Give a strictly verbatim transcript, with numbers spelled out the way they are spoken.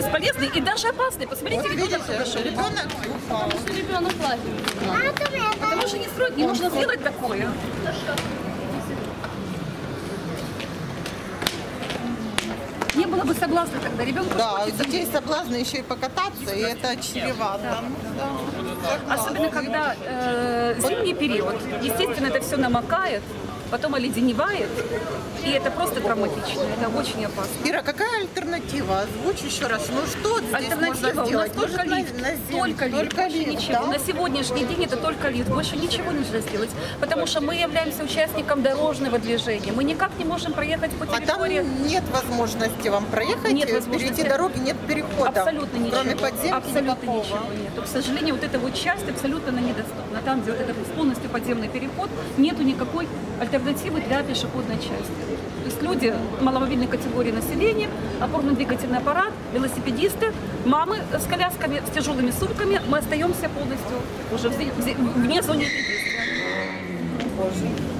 бесполезный и даже опасный. Посмотрите, Вот ребенок видите, подошел. ребенок упал. Потому что ребенок платит. Потому что не строить, не нужно сделать такое. Не было бы соблазна, когда ребенку Да, у хочется. детей соблазн еще и покататься, и это чревато. Да. Да, Особенно когда э, зимний период. Естественно, это все намокает, потом оледеневает, и это просто травматично, это очень опасно. Ира, какая альтернатива? Озвучь еще раз. Ну что здесь Альтернатива можно у нас сделать? только Может, на- лифт, на зиму? только лифт, Только больше лифт, ничего. да? На сегодняшний день это только лифт, больше ничего нельзя сделать, потому что мы являемся участником дорожного движения, мы никак не можем проехать по А там территории. нет возможности вам проехать, Нет возможности. перейти дороги, нет перехода. Абсолютно ничего. Кроме подземки Абсолютно никакого. ничего нет. К сожалению, вот эта вот часть абсолютно она недоступна. Там, где вот это полностью подземный переход, нету никакой альтернативы для пешеходной части. То есть люди маломобильной категории населения, опорно-двигательный аппарат, велосипедисты, мамы с колясками, с тяжелыми сумками, мы остаемся полностью уже вне зоны действия.